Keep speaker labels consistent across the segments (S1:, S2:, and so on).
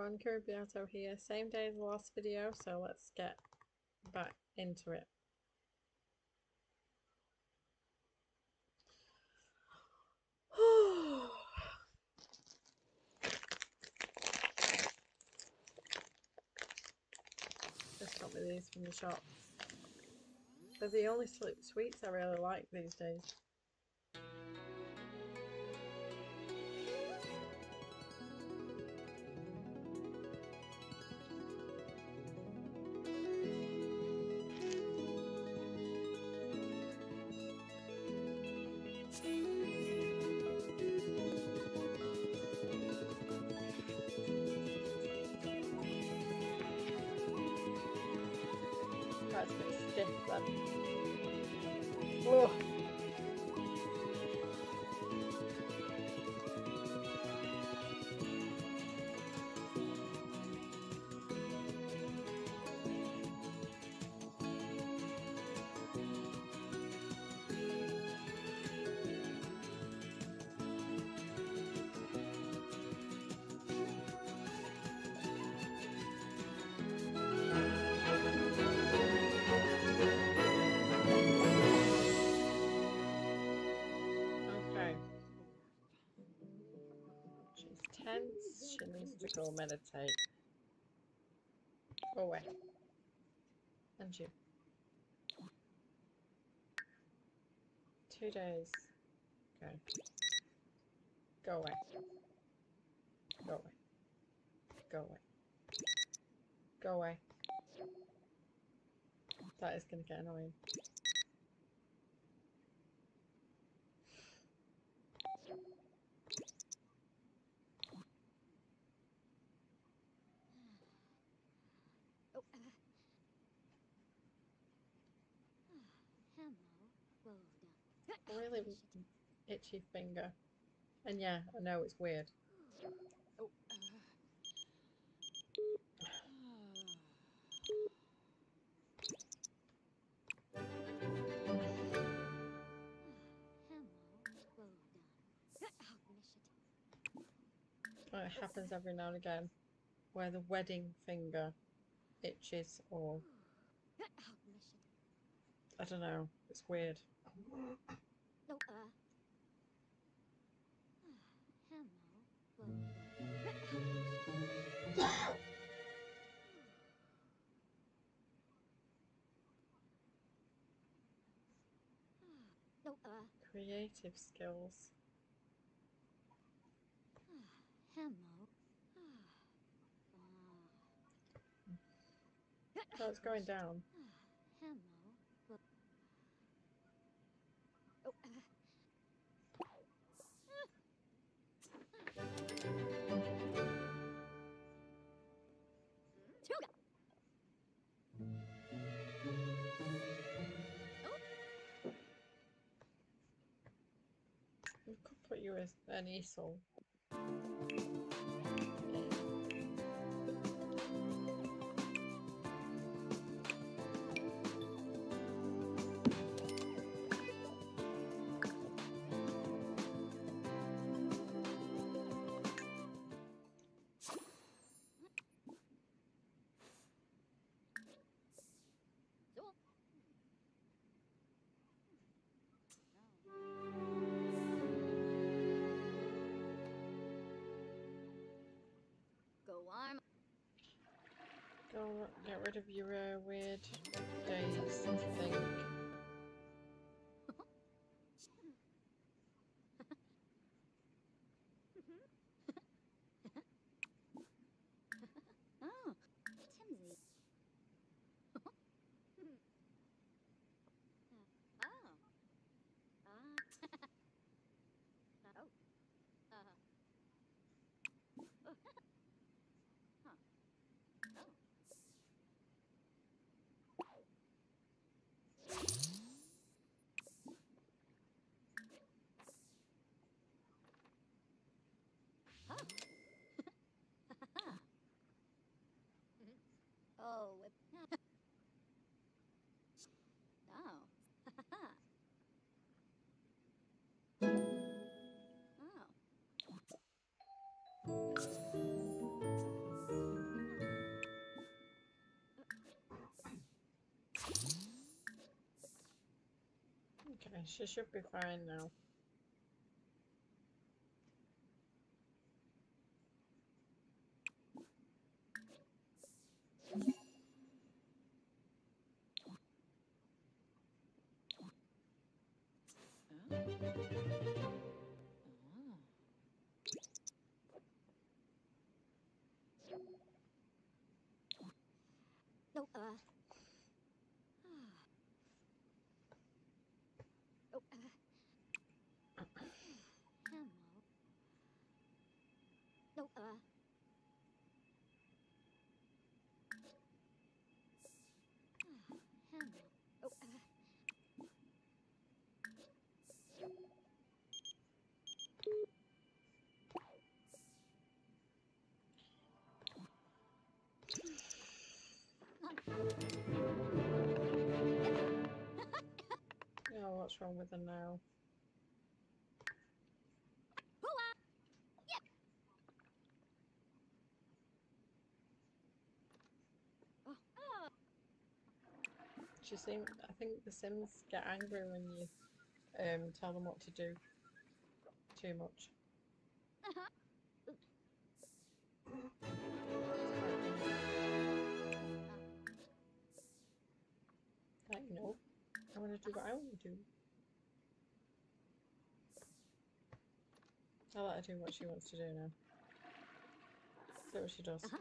S1: everyone, Rigby Artho here. Same day as the last video, so let's get back into it. Just got me these from the shop. They're the only sweets I really like these days. That's a bit stiff then. Ugh. Tense, she needs to go meditate. Go away. And you. 2 days. Okay. Go away. Go away. Go away. Go away. That is going to get annoying. Really itchy finger. And yeah, I know it's weird. It happens every now and again where the wedding finger itches, or I don't know, it's weird. Creative skills. Oh, it's going down. We could put you as an easel. Go get rid of your weird days thing. She should be fine now. Oh, what's wrong with her now? I think the Sims get angry when you tell them what to do too much. Like, no, I want to do what I want to do. I'll let her do what she wants to do now. See what she does.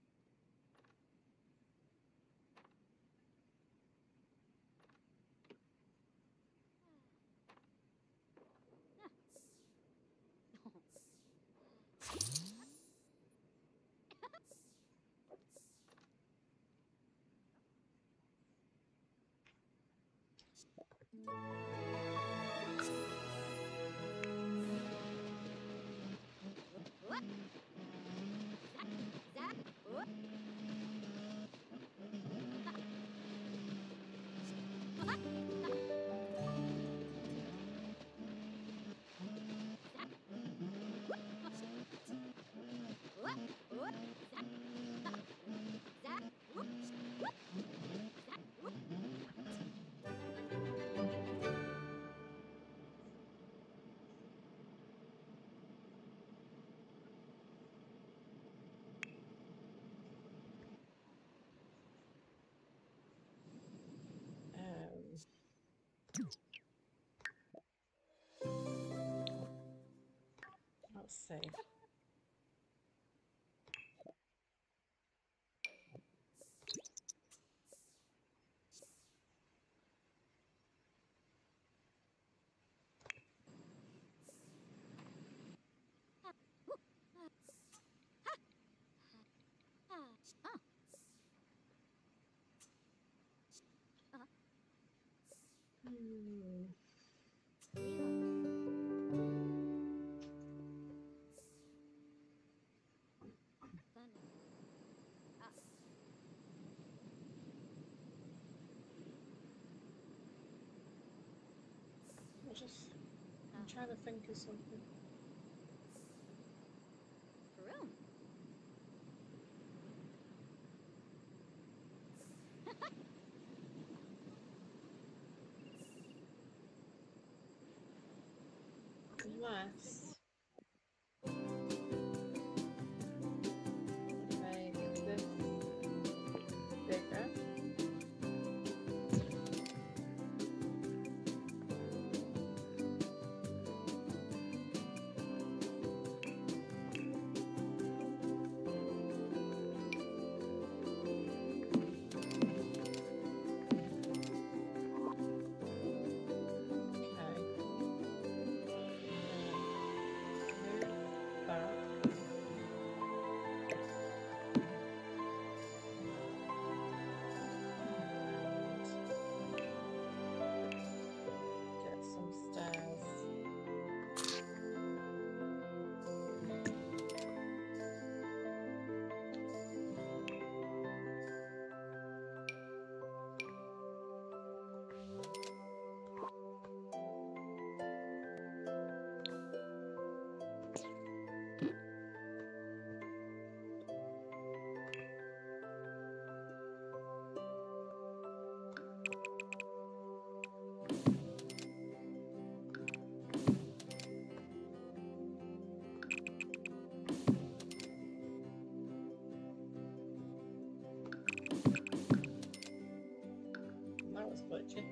S1: Let's see. I'm trying to think of something. Unless make this bigger. was glitchy.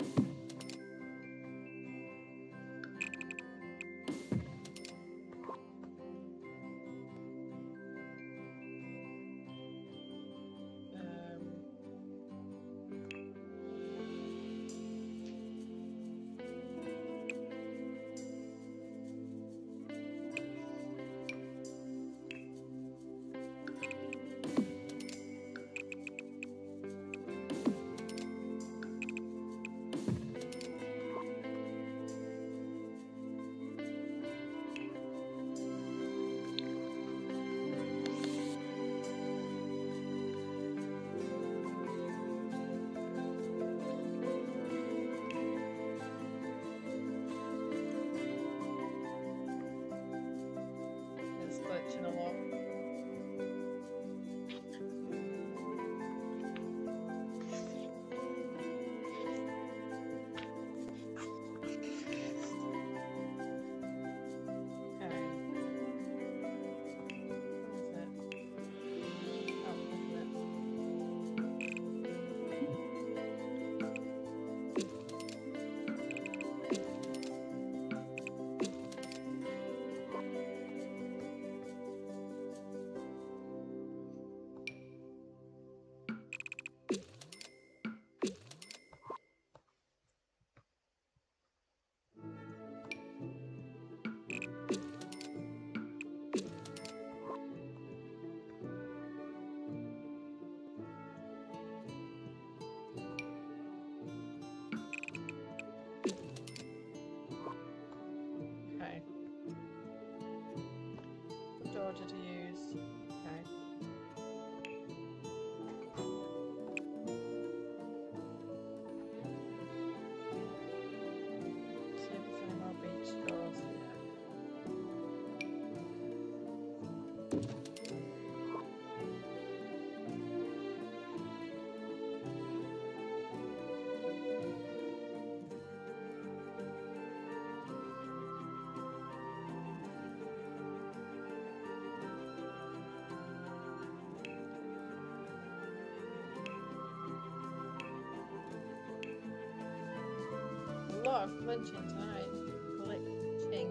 S1: Glitching a lot. Okay. Which order to use? Okay. See if there's any more beach straws here. A lot of glitching tonight. Glitching.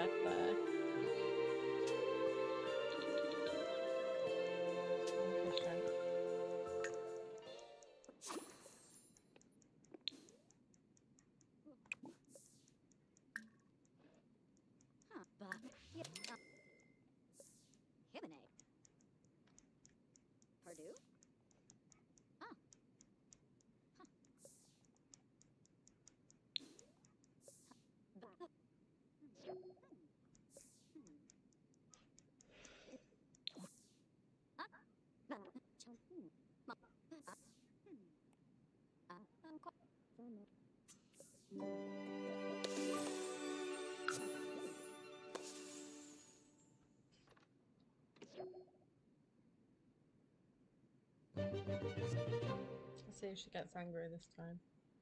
S1: back there. Interesting. Let's see if she gets angry this time.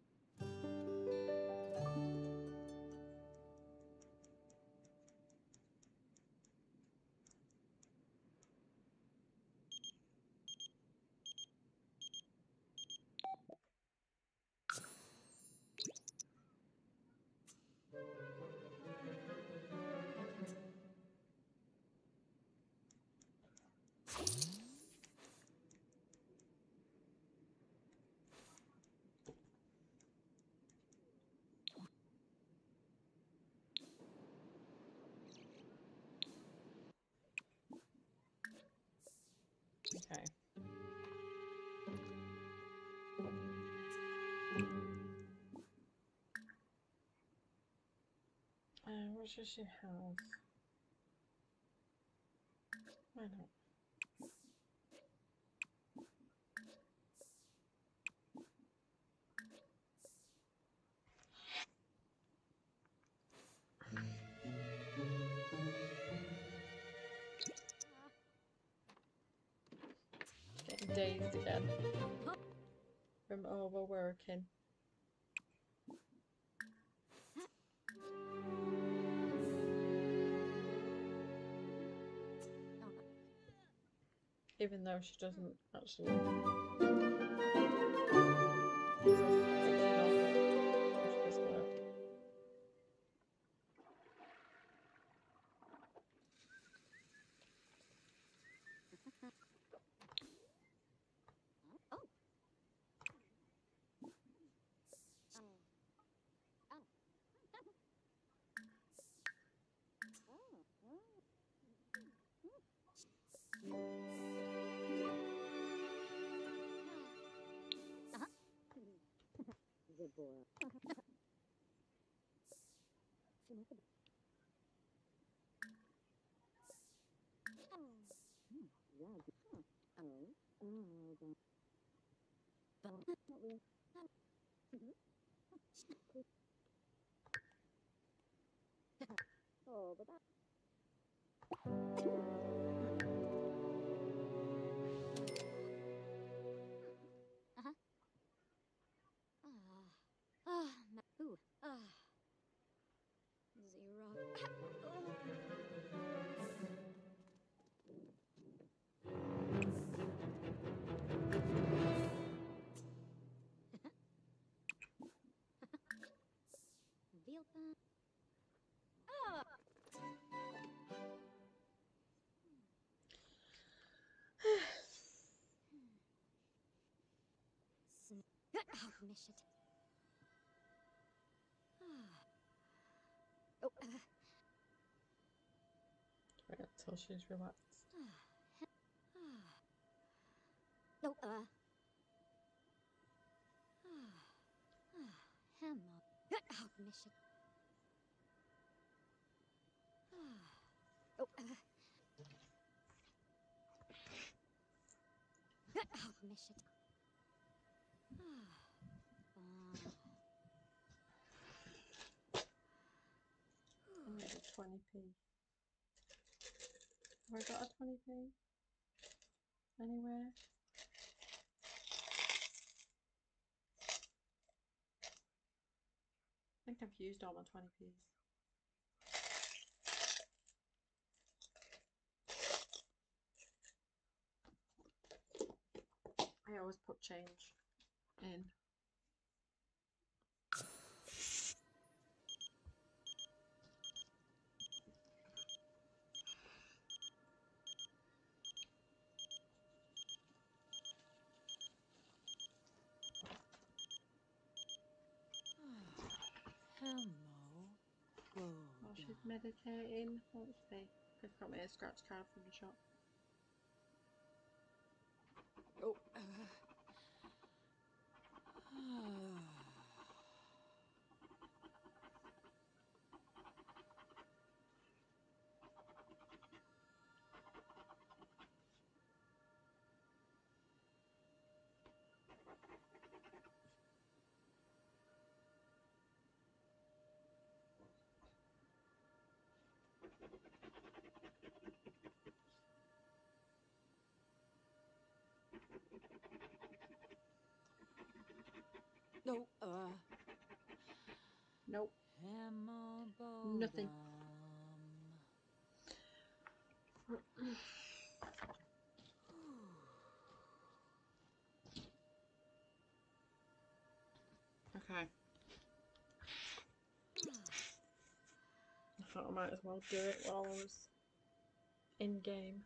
S1: Okay. What should she have? Why not? Getting dazed again from overworking. Even though she doesn't actually. Wait until she's relaxed. I need a 20p. Have I got a 20p? Anywhere? I think I've used all my 20p's. I always put change in. Meditating. Let's see. I've got me a scratch card from the shop.
S2: Oh. No,
S1: Nope. Nothing. Okay. I thought I might as well do it while I was in game.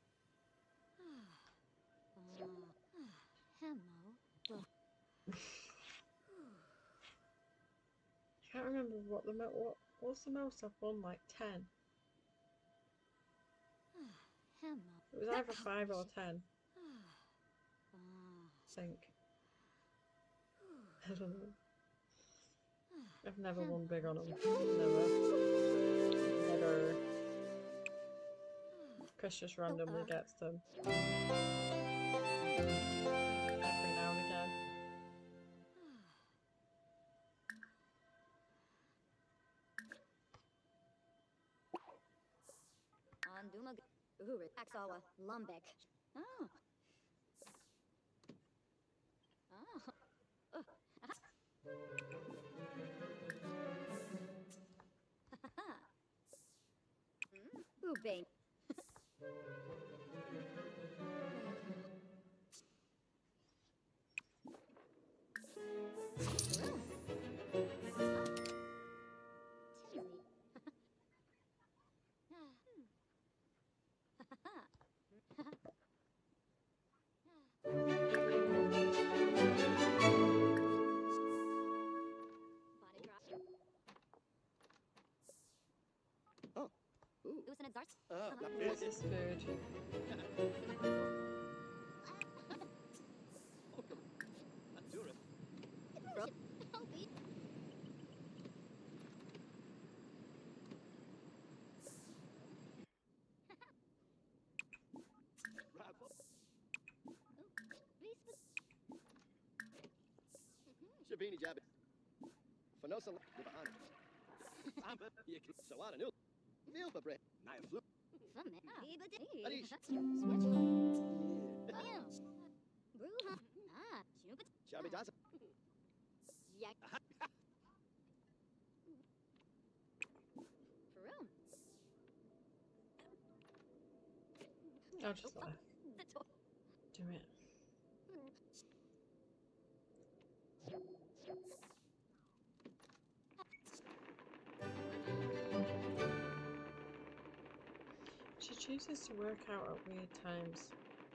S1: I can't remember what's the most I've won, like 10. It was either 5 or 10. I think. I don't know. I've never won big on them. Never. Chris just randomly gets them. Every now and again.
S3: Axawa, Lumbeck. Oh. Oh. Ubane.
S1: What's this food?
S4: Shabini Jabby. Fanosa Libahan. Sawana New. Feel for bread. Nine flu. Arish. Shabby Johnson.
S1: I'll just let her do it. She chooses to work out at weird times.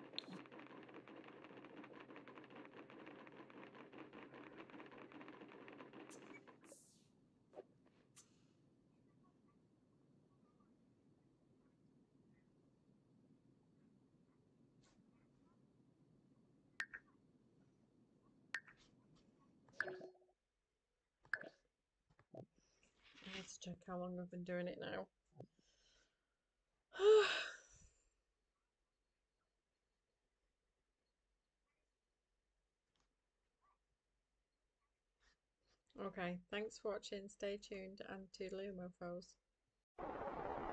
S1: Let's check how long I've been doing it now. Okay, thanks for watching. Stay tuned and toodaloo, mofos.